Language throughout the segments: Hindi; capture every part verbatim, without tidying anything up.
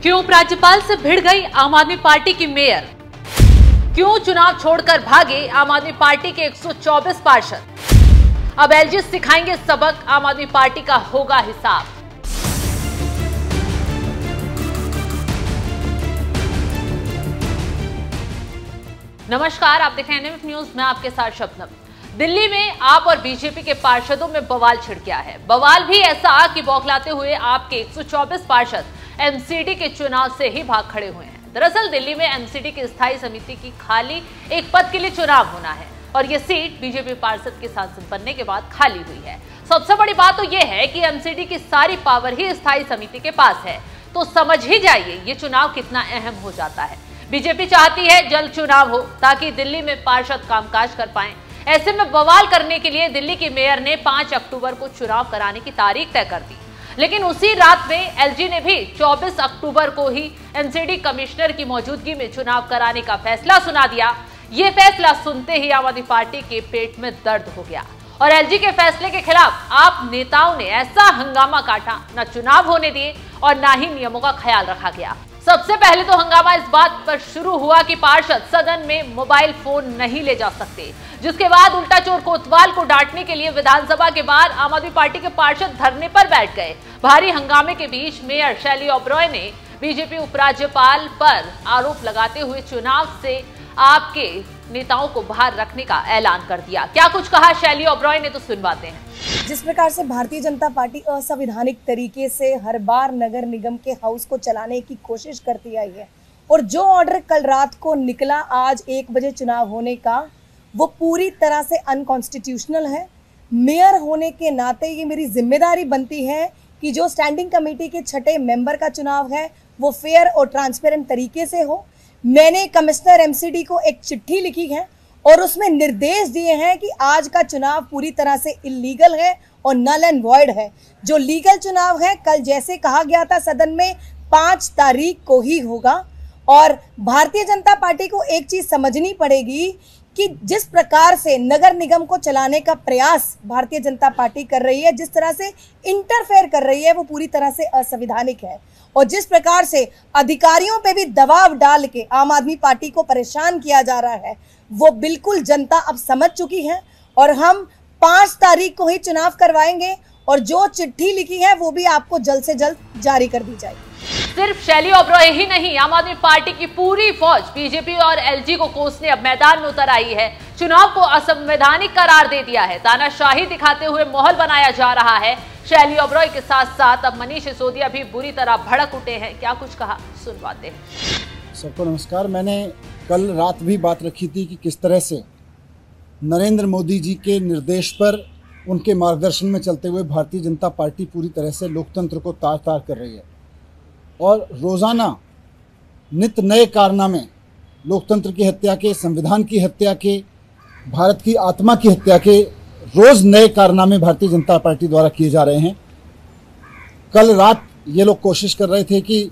क्यों उपराज्यपाल से भिड़ गई आम आदमी पार्टी की मेयर? क्यों चुनाव छोड़कर भागे आम आदमी पार्टी के एक सौ चौबीस पार्षद? अब एलजी सिखाएंगे सबक, आम आदमी पार्टी का होगा हिसाब। नमस्कार, आप देख रहे हैं एनएमएफ न्यूज, मैं आपके साथ शबनम। दिल्ली में आप और बीजेपी के पार्षदों में बवाल छिड़ गया है। बवाल भी ऐसा कि बौखलाते हुए आपके एक सौ चौबीस पार्षद एमसीडी के चुनाव से ही भाग खड़े हुए हैं। दरअसल दिल्ली में एमसीडी की स्थायी समिति की खाली एक पद के लिए चुनाव होना है और ये सीट बीजेपी पार्षद के सांसद बनने के बाद खाली हुई है। सबसे बड़ी बात तो ये है कि एमसीडी की सारी पावर ही स्थायी समिति के पास है, तो समझ ही जाइए ये चुनाव कितना अहम हो जाता है। बीजेपी चाहती है जल्द चुनाव हो ताकि दिल्ली में पार्षद कामकाज कर पाएं। ऐसे में बवाल करने के लिए दिल्ली की मेयर ने पांच अक्टूबर को चुनाव कराने की तारीख तय कर दी, लेकिन उसी रात में एलजी ने भी चौबीस अक्टूबर को ही एमसीडी कमिश्नर की मौजूदगी में चुनाव कराने का फैसला सुना दिया। ये फैसला सुनते ही आम आदमी पार्टी के पेट में दर्द हो गया और एलजी के फैसले के खिलाफ आप नेताओं ने ऐसा हंगामा काटा, न चुनाव होने दिए और न ही नियमों का ख्याल रखा गया। सबसे पहले तो हंगामा इस बात पर शुरू हुआ कि पार्षद सदन में मोबाइल फोन नहीं ले जा सकते, जिसके बाद उल्टा चोर कोतवाल को डांटने के लिए विधानसभा के बाहर आम आदमी पार्टी के पार्षद धरने पर बैठ गए। भारी हंगामे के बीच मेयर शैली ओबरॉय ने बीजेपी उपराज्यपाल पर आरोप लगाते हुए चुनाव से आपके नेताओं को बाहर रखने का ऐलान कर दिया। क्या कुछ कहा शैली ओबरॉय ने, तो सुनवाते हैं। जिस प्रकार से भारतीय जनता पार्टी असंवैधानिक तरीके से हर बार नगर निगम के हाउस को चलाने की कोशिश करती आई है और जो ऑर्डर कल रात को निकला आज एक बजे चुनाव होने का, वो पूरी तरह से अनकॉन्स्टिट्यूशनल है। मेयर होने के नाते ये मेरी जिम्मेदारी बनती है कि जो स्टैंडिंग कमेटी के छठे मेंबर का चुनाव है वो फेयर और ट्रांसपेरेंट तरीके से हो। मैंने कमिश्नर एमसीडी को एक चिट्ठी लिखी है और उसमें निर्देश दिए हैं कि आज का चुनाव पूरी तरह से इलीगल है और नल एंड वॉइड है। जो लीगल चुनाव है कल जैसे कहा गया था सदन में पाँच तारीख को ही होगा। और भारतीय जनता पार्टी को एक चीज समझनी पड़ेगी कि जिस प्रकार से नगर निगम को चलाने का प्रयास भारतीय जनता पार्टी कर रही है, जिस तरह से इंटरफेयर कर रही है, वो पूरी तरह से असंवैधानिक है। और जिस प्रकार से अधिकारियों पे भी दबाव डाल के आम आदमी पार्टी को परेशान किया जा रहा है, वो बिल्कुल जनता अब समझ चुकी है और हम पाँच तारीख को ही चुनाव करवाएंगे और जो चिट्ठी लिखी है वो भी आपको जल्द से जल्द जारी कर दी जाएगी। सिर्फ शैली ओबरॉय ही नहीं, आम आदमी पार्टी की पूरी फौज बीजेपी और एलजी को कोसने अब मैदान में उतर आई है। चुनाव को असंवैधानिक करार दे दिया है, तानाशाही दिखाते हुए माहौल बनाया जा रहा है। शैली ओबरॉय के साथ साथ अब मनीष सिसोदिया भी बुरी तरह भड़क उठे हैं। क्या कुछ कहा, सुनवाते हैं। सबको नमस्कार। मैंने कल रात भी बात रखी थी कि किस तरह से नरेंद्र मोदी जी के निर्देश पर, उनके मार्गदर्शन में चलते हुए भारतीय जनता पार्टी पूरी तरह से लोकतंत्र को तार तार कर रही है और रोज़ाना नित नए कारनामे, लोकतंत्र की हत्या के, संविधान की हत्या के, भारत की आत्मा की हत्या के रोज़ नए कारनामे भारतीय जनता पार्टी द्वारा किए जा रहे हैं। कल रात ये लोग कोशिश कर रहे थे कि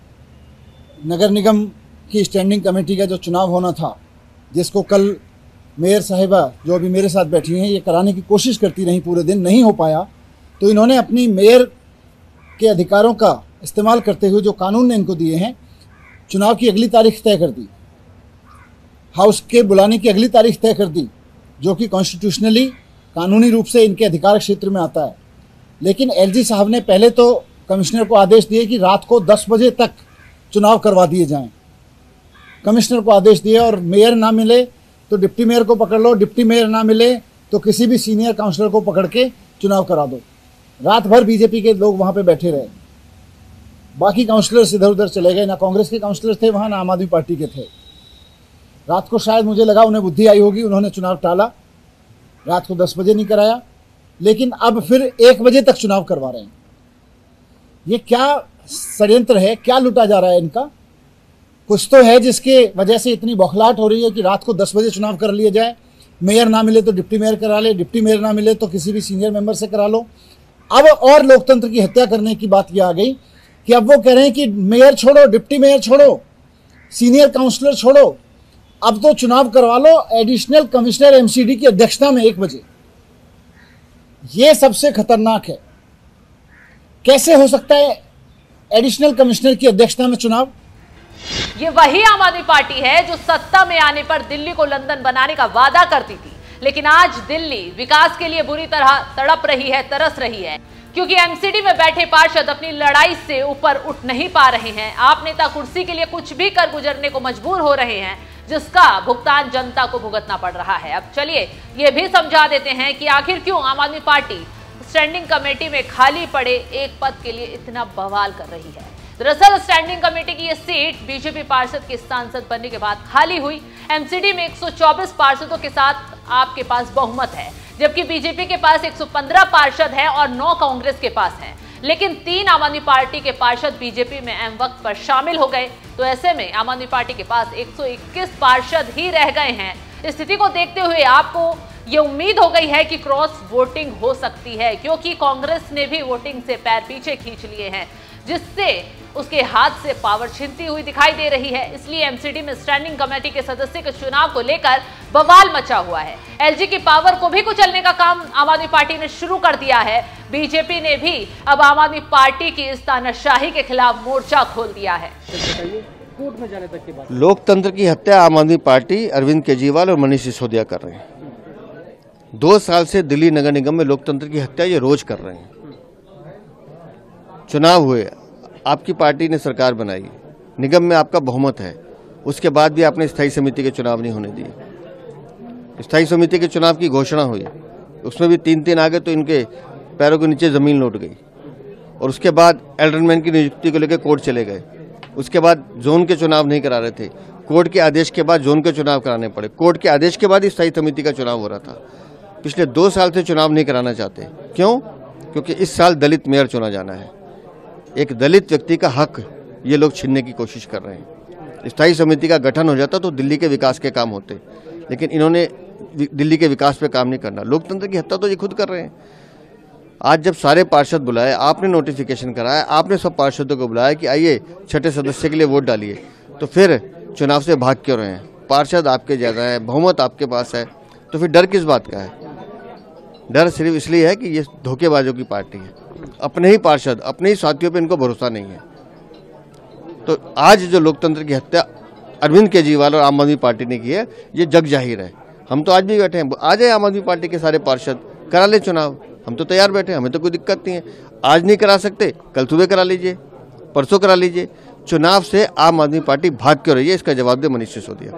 नगर निगम की स्टैंडिंग कमेटी का जो चुनाव होना था, जिसको कल मेयर साहिबा जो अभी मेरे साथ बैठी हैं ये कराने की कोशिश करती रही, पूरे दिन नहीं हो पाया, तो इन्होंने अपनी मेयर के अधिकारों का इस्तेमाल करते हुए जो कानून ने इनको दिए हैं, चुनाव की अगली तारीख तय कर दी, हाउस के बुलाने की अगली तारीख तय कर दी, जो कि कॉन्स्टिट्यूशनली कानूनी रूप से इनके अधिकार क्षेत्र में आता है। लेकिन एलजी साहब ने पहले तो कमिश्नर को आदेश दिए कि रात को दस बजे तक चुनाव करवा दिए जाएं। कमिश्नर को आदेश दिए और मेयर ना मिले तो डिप्टी मेयर को पकड़ लो, डिप्टी मेयर ना मिले तो किसी भी सीनियर काउंसलर को पकड़ के चुनाव करा दो। रात भर बीजेपी के लोग वहाँ पे बैठे रहे, बाकी काउंसलर्स इधर उधर चले गए, ना कांग्रेस के काउंसलर थे वहाँ, ना आम आदमी पार्टी के थे। रात को शायद मुझे लगा उन्हें बुद्धि आई होगी, उन्होंने चुनाव टाला, रात को दस बजे नहीं कराया, लेकिन अब फिर एक बजे तक चुनाव करवा रहे हैं। ये क्या षड्यंत्र है, क्या लूटा जा रहा है इनका? कुछ तो है जिसके वजह से इतनी बौखलाहट हो रही है कि रात को दस बजे चुनाव कर लिया जाए। मेयर ना मिले तो डिप्टी मेयर करा ले, डिप्टी मेयर ना मिले तो किसी भी सीनियर मेंबर से करा लो। अब और लोकतंत्र की हत्या करने की बात यह आ गई कि अब वो कह रहे हैं कि मेयर छोड़ो, डिप्टी मेयर छोड़ो, सीनियर काउंसलर छोड़ो, अब तो चुनाव करवा लो एडिशनल कमिश्नर एमसीडी की अध्यक्षता में एक बजे। ये सबसे खतरनाक है। कैसे हो सकता है एडिशनल कमिश्नर की अध्यक्षता में चुनाव। ये वही आम आदमी पार्टी है जो सत्ता में आने पर दिल्ली को लंदन बनाने का वादा करती थी, लेकिन आज दिल्ली विकास के लिए बुरी तरह तड़प रही है, तरस रही है, क्योंकि एमसीडी में बैठे पार्षद अपनी लड़ाई से ऊपर उठ नहीं पा रहे हैं। आप नेता कुर्सी के लिए कुछ भी कर गुजरने को मजबूर हो रहे हैं, जिसका भुगतान जनता को भुगतना पड़ रहा है। अब चलिए ये भी समझा देते हैं कि आखिर क्यों आम आदमी पार्टी स्टैंडिंग कमेटी में खाली पड़े एक पद के लिए इतना बवाल कर रही है। दरअसल स्टैंडिंग कमेटी की ये सीट बीजेपी पार्षद के सांसद बनने के बाद खाली हुई। एमसीडी में एक सौ चौबीस पार्षदों के साथ आपके पास बहुमत है, जबकि बीजेपी के पास एक सौ पंद्रह पार्षद हैं और नौ कांग्रेस के पास हैं, लेकिन तीन आम आदमी पार्टी के पार्षद बीजेपी में एम वक्त पर शामिल हो गए। तो ऐसे में आम आदमी पार्टी के पास एक सौ इक्कीस पार्षद ही रह गए हैं। इस स्थिति को देखते हुए आपको ये उम्मीद हो गई है कि क्रॉस वोटिंग हो सकती है, क्योंकि कांग्रेस ने भी वोटिंग से पैर पीछे खींच लिए हैं, जिससे उसके हाथ से पावर छिनती हुई दिखाई दे रही है। इसलिए एमसीडी में स्टैंडिंग कमेटी के सदस्य के चुनाव को लेकर बवाल मचा हुआ है। एलजी की पावर को भी कुचलने का काम आम आदमी पार्टी ने शुरू कर दिया है। बीजेपी ने भी अब आम आदमी पार्टी की इस तानाशाही के खिलाफ मोर्चा खोल दिया है। कोर्ट में जाने तक की बात। लोकतंत्र की हत्या आम आदमी पार्टी, अरविंद केजरीवाल और मनीष सिसोदिया कर रहे हैं। दो साल से दिल्ली नगर निगम में लोकतंत्र की हत्या ये रोज कर रहे हैं। चुनाव हुए, आपकी पार्टी ने सरकार बनाई, निगम में आपका बहुमत है, उसके बाद भी आपने स्थायी समिति के चुनाव नहीं होने दिए। स्थायी समिति के चुनाव की घोषणा हुई, उसमें भी तीन तीन आ गए तो इनके पैरों के नीचे जमीन लौट गई। और उसके बाद एल्डरमैन की नियुक्ति को लेकर कोर्ट चले गए। उसके बाद जोन के चुनाव नहीं करा रहे थे, कोर्ट के आदेश के बाद जोन के चुनाव कराने पड़े। कोर्ट के आदेश के बाद ही स्थायी समिति का चुनाव हो रहा था। पिछले दो साल से चुनाव नहीं कराना चाहते। क्यों? क्योंकि इस साल दलित मेयर चुना जाना है। एक दलित व्यक्ति का हक ये लोग छीनने की कोशिश कर रहे हैं। स्थायी समिति का गठन हो जाता तो दिल्ली के विकास के काम होते, लेकिन इन्होंने दिल्ली के विकास पे काम नहीं करना। लोकतंत्र की हत्या तो ये खुद कर रहे हैं। आज जब सारे पार्षद बुलाए, आपने नोटिफिकेशन कराया, आपने सब पार्षदों को बुलाया कि आइए छठे सदस्य के लिए वोट डालिए, तो फिर चुनाव से भाग क्यों रहे हैं? पार्षद आपके ज़्यादा है, बहुमत आपके पास है, तो फिर डर किस बात का है? डर सिर्फ इसलिए है कि ये धोखेबाजों की पार्टी है। अपने ही पार्षद, अपने ही साथियों पे इनको भरोसा नहीं है। तो आज जो लोकतंत्र की हत्या अरविंद केजरीवाल और आम आदमी पार्टी ने की है, ये जग जाहिर है। हम तो आज भी बैठे हैं, आ जाए आम आदमी पार्टी के सारे पार्षद, करा ले चुनाव, हम तो तैयार बैठे हैं, हमें तो कोई दिक्कत नहीं है। आज नहीं करा सकते, कल सुबह करा लीजिए, परसों करा लीजिए। चुनाव से आम आदमी पार्टी भाग क्यों रही है, इसका जवाब दे मनीष सिसोदिया।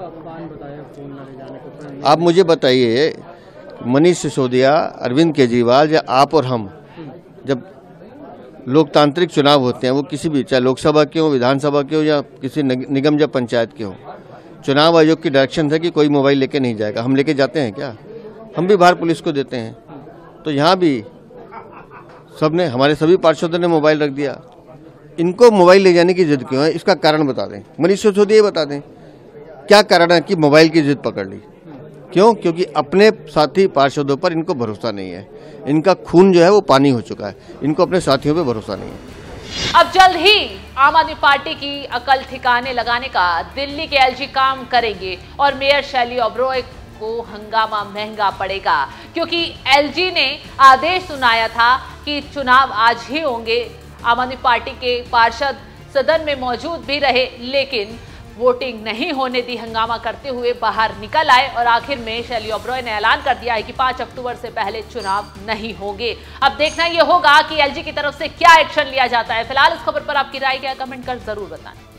आप मुझे बताइए, मनीष सिसोदिया, अरविंद केजरीवाल या आप और हम, जब लोकतांत्रिक चुनाव होते हैं, वो किसी भी, चाहे लोकसभा के हो, विधानसभा के हो या किसी निगम या पंचायत के हो, चुनाव आयोग की डायरेक्शन है कि कोई मोबाइल लेके नहीं जाएगा। हम लेके जाते हैं क्या? हम भी बाहर पुलिस को देते हैं। तो यहाँ भी सबने, हमारे सभी पार्षदों ने मोबाइल रख दिया। इनको मोबाइल ले जाने की जिद क्यों है, इसका कारण बता दें। मनीष सिसोदिया बता दें क्या कारण है कि मोबाइल की जिद पकड़ ली। क्यों? क्योंकि अपने साथी पार्षदों पर इनको भरोसा नहीं है। इनका खून जो है वो पानी हो चुका है, इनको अपने साथियों पे भरोसा नहीं है। अब जल्द ही आम आदमी पार्टी की अकल ठिकाने लगाने का दिल्ली के एलजी काम करेंगे और मेयर शैली ओबरॉय को हंगामा महंगा पड़ेगा, क्योंकि एलजी ने आदेश सुनाया था कि चुनाव आज ही होंगे। आम आदमी पार्टी के पार्षद सदन में मौजूद भी रहे, लेकिन वोटिंग नहीं होने दी, हंगामा करते हुए बाहर निकल आए और आखिर में शैली ओबरॉय ने ऐलान कर दिया है कि पाँच अक्टूबर से पहले चुनाव नहीं होंगे। अब देखना यह होगा कि एलजी की तरफ से क्या एक्शन लिया जाता है। फिलहाल इस खबर पर आपकी राय क्या, कमेंट कर जरूर बताएं।